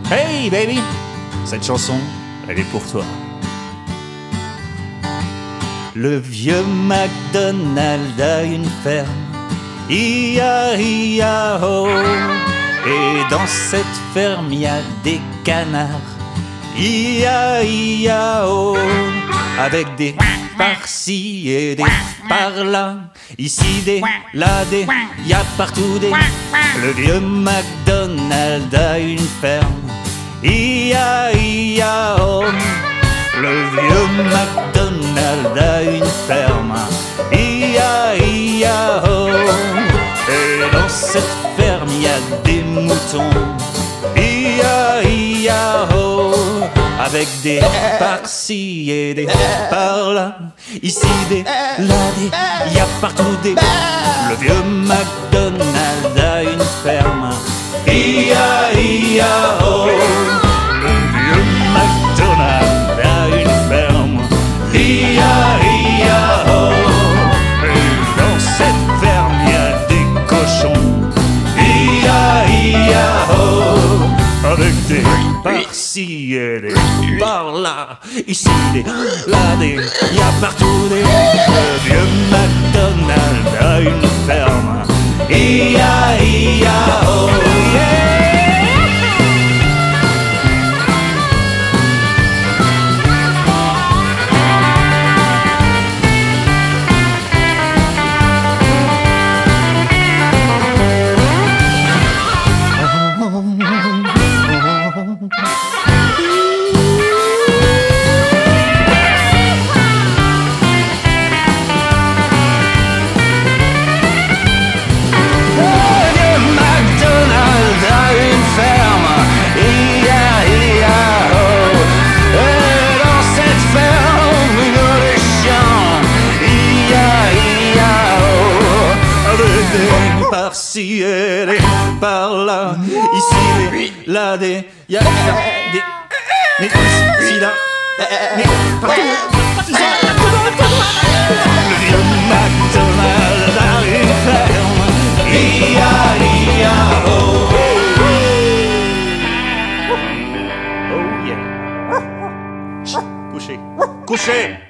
Hey baby, cette chanson, elle est pour toi. Le vieux MacDonald a une ferme, I-A-I-A-O. Et dans cette ferme, il y a des canards, I-A-I-A-O. Avec des par-ci et des par-là, ici des, là des, y a partout des. Le vieux MacDonald a une ferme, I-A-I-A-O. Le vieux MacDonald a une ferme, I-A-I-A-O. Et dans cette ferme, il y a des moutons, I-A-I-A-O. Avec des par-ci et des par-là, ici des, là des, y a partout des. Le vieux MacDonald a une ferme, I-A-I-A-O. Le vieux MacDonald a une ferme, I-A-I-A-O. Et dans cette ferme, y a des cochons, I-A-I-A-O. Avec des par-ci et des par-là, ici des, là des, y a partout des. Le vieux MacDonald a une ferme, I-A-I-A-O. Par-ci et des par-là, ici des, là des, y'a des, mais ici là, mais partout, le vieux MacDonald a une ferme, I-A-I-A-O. Oh yeah. Chut, couchez, couchez.